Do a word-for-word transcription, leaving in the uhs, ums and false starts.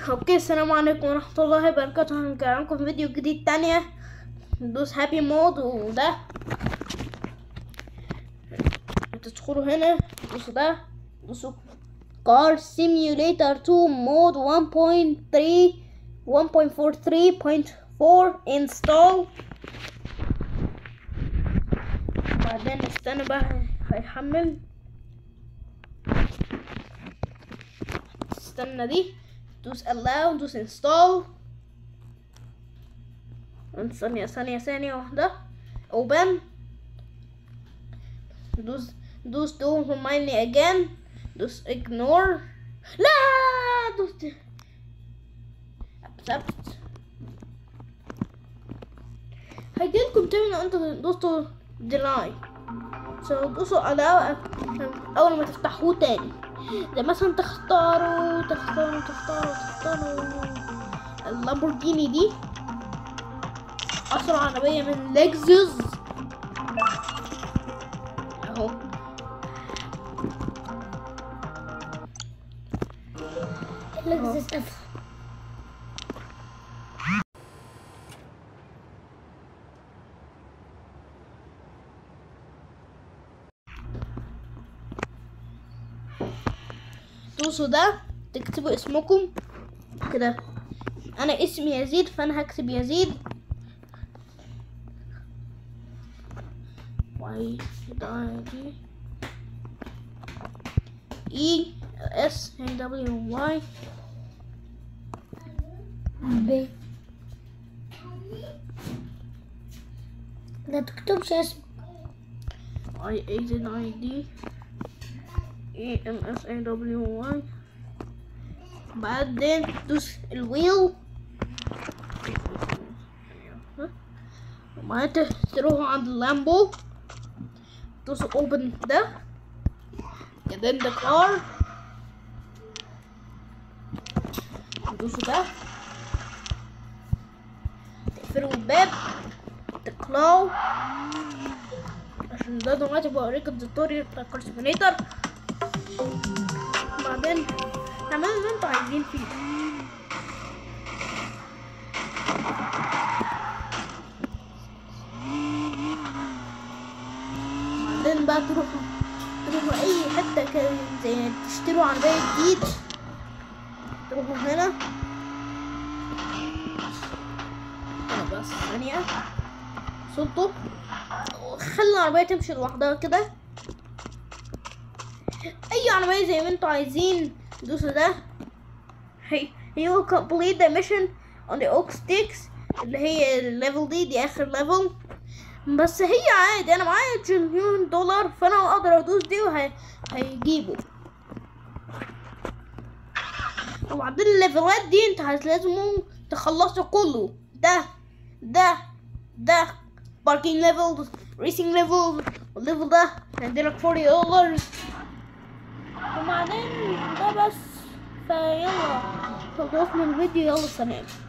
اوكي، السلام عليكم ورحمة الله وبركاته. هنرجع لكم فيديو جديد تانية. ندوس هابي مود وده تدخلوا هنا، دوسوا ده، دوسوا كار سيميوليتر تو مود one point three one point four three point four install. بعدين استنى بقى هيحمل، استنى دي، دوس allow، دوس install. ثانية ثانية ثانية واحدة، open، دوس دوس don't remind me again، دوس ignore، لا دوس accept. هيجيلكم تاني لو انتوا دوستوا deny، so دوسوا allow اول ما تفتحوه تاني. زي مثلا تختاروا تختاروا تختاروا تختاروا اللامبورجيني دي، أسرع عربية من لكزس أهو. لكزس اف. دوسوا ده، تكتبوا اسمكم كده. أنا اسمي يزيد فأنا هكتب يزيد. Y D E S W Y ب. لا تكتبش اسم. I A Z I D E M S A W Y. بعدين دوس الويل، وبعدين تروحوا عند اللامبو، دوسوا open ده، بعدين ده car، دوسوا ده، تقفلوا الباب، تقلعوا، عشان ده دلوقتي بوريكم التوتوريال بتاع الكار سيميوليتر. بعدين تعملوا اللي انتوا عايزين فيه. بعدين بقى تروحوا تروحوا اي حته كده، زي تشتروا عربيه جديد، تروحوا هنا هنا بس ثانيه، صوتوا خلي العربيه تمشي لوحدها كده. اي عربيه زي ما انتوا عايزين، دوسوا ده. هي he will complete the mission on the oak sticks، اللي هي الليفل دي دي اخر ليفل. بس هي عادي، انا معايا تريليون دولار فانا اقدر ادوس دي وهيجيبوا. وبعدين الليفلات دي انت لازم تخلصوا كله. ده ده ده باركينج ليفل، ريسنج ليفل، والليفل ده هيديلك forty دولار. وبعدين ده بس، فيلا خلصنا الفيديو، يلا سلام.